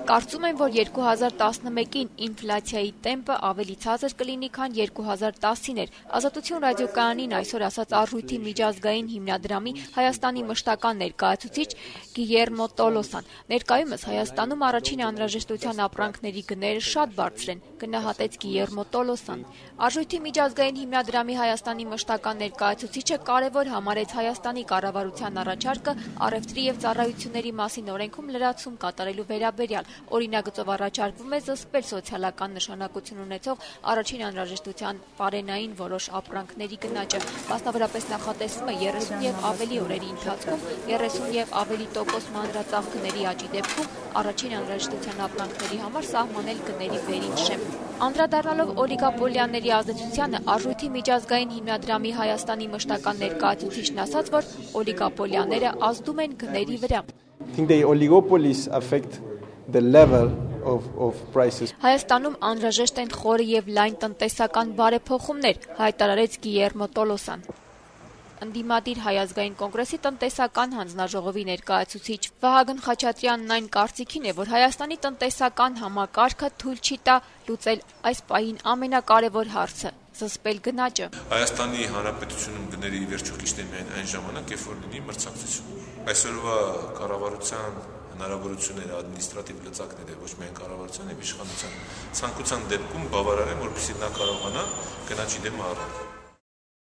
Կարծում եմ, որ 2011-ին ինֆլյացիայի տեմպը ավելի ցածր կլինի, քան 2010-ին էր։ Ազատություն ռադիոկայանին այսօր ասաց Արժույթի միջազգային հիմնադրամի Հայաստանի մշտական ներկայացուցիչ Գիլյերմո Տոլոսան։ Ներկայումս Հայաստանում առաջին անհրաժեշտության ապրանքների գները շատ բարձր են, գնահատեց Գիլյերմո Տոլոսան։ Արժույթի միջազգային հիմնադրամի Հայաստանի մշտական ներկայացուցիչը կարևոր համարեց Հայաստանի կառավարության առաջարկը առևտրի եւ ծառայությունների մասին օրենքում լրացում կատարելու վերաբերյալ։ Օրինագծով առաջարկվում է զսպել սոցիալական նշանակություն ունեցող առաջին անհրաժեշտության պարենային որոշ ապրանքների գնաճը, մասնավորապես նախատեսվում է 30 եւ ավելի օրերի ընթացքում 30 եւ ավելի տոկոս մանրածախքների աճի դեպքում առաջին անհրաժեշտության ապրանքների համար սահմանել գների վերին շեմ։ Անդրադառնալով օլիգոպոլիաների ազդեցությանը, Արժույթի միջազգային հիմնադրամի Հայաստանի մշտական ներկայացուցիչն ասաց, որ օլիգոպոլիաները ազդում են գների վրա։ Հայաստանում անհրաժեշտ են խորը եւ լայն տնտեսական բարեփոխումներ, հայտարարեց Գիլյերմո Տոլոսան։ Ընդդիմադիր Հայ ազգային կոնգրեսի տնտեսական հանձնաժողովի ներկայացուցիչ Վահագն Խաչատրյանն այն կարծիքին է, որ Հայաստանի տնտեսական համակարգը թույլ չի տա լուծել այս պահին ամենակարևոր հարցը՝ զսպել գնաճը։ Հայաստանի Հանրապետությունում գների վերջը կիչնի միայն այն ժամանակ, երբ որ լինի մրցակցություն։ Այսօրվա կառավարության հնարավորությունները, ադմինիստրատիվ լծակները ոչ միայն կառավարության եւ իշխանության ցանկության դեպքում բավարար են, որպեսզի նա կարողանա գնաճի դեմ առնել։